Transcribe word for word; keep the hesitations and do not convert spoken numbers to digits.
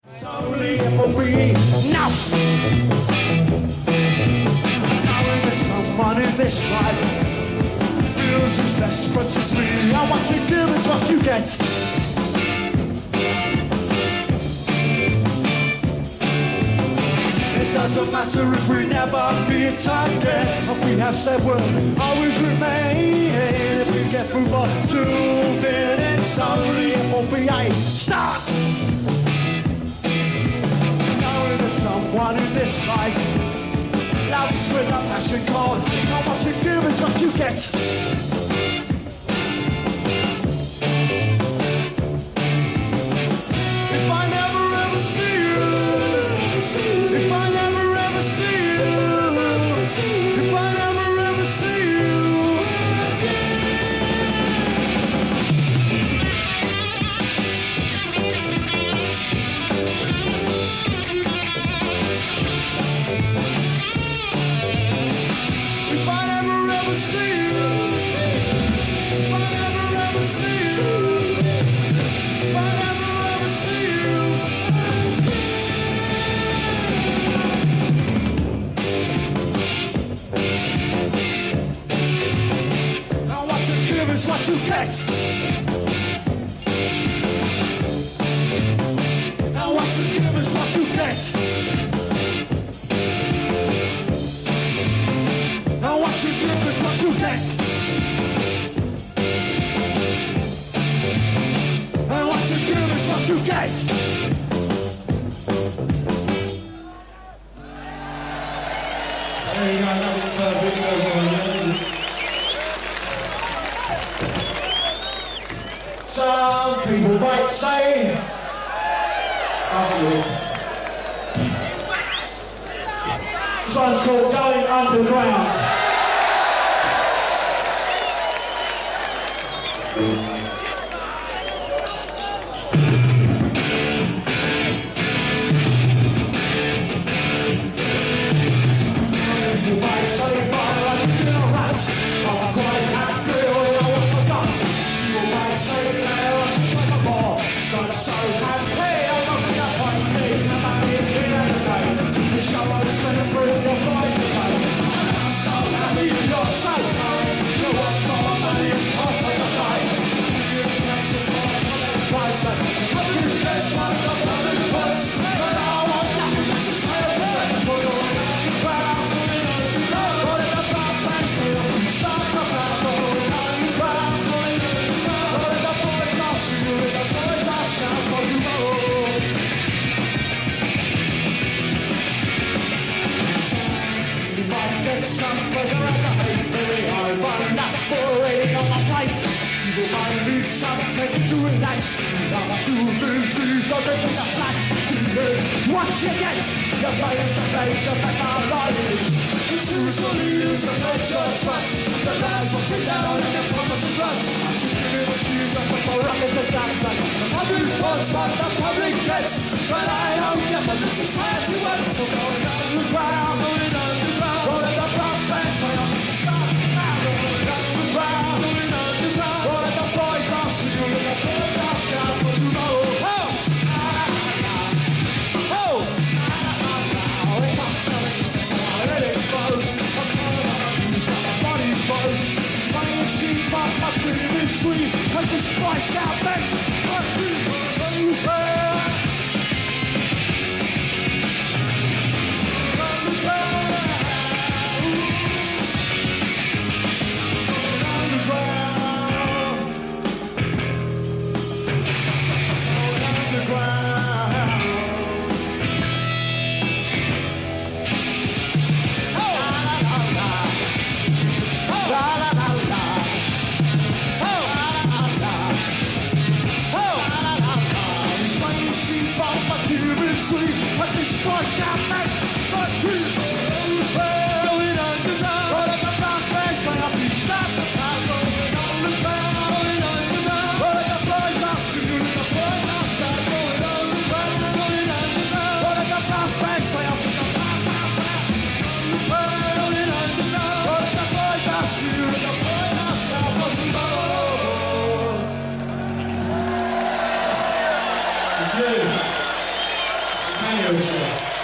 Only for me now. Knowing there's someone in this life feels as desperate as me. And what you give is what you get. It doesn't matter if we never meet again. If we have said we'll always remain. If we get through for two minutes only, it won't be a start. Someone in this life, loves with a passion called. So what you give is what you get. If I never ever see you, if I never ever see you, if I never ever see you. What you get. Now what you give is what you get. Now what you give is what you get. Now what you give is what you get. There you go, that was uh, Big Girls on the Young. Some people might say, oh, this one's called Going Underground. What you get, your players and plays, your better liars. Choose your leaders and place your trust. As the lies watching down and the promises rust. As you give the shoes up before rockets and dance. The public wants what the public gets. But I don't get what the society wants. So going underground, going underground. All of the prospects, but I'm stop now. Going underground, going underground. All of the boys are singing, and the boys are shouting, but you know. Sweet, like the spice out there. Like the spice out there. Going underground. All of the prospects play up each step. Going underground. Going underground. All of the boys are shooting, the boys are shot. Going underground. Going underground. All of the prospects play up each step. Going underground. All of the boys are shooting, the boys are shot. What's tomorrow? Thank you. Najlepsze.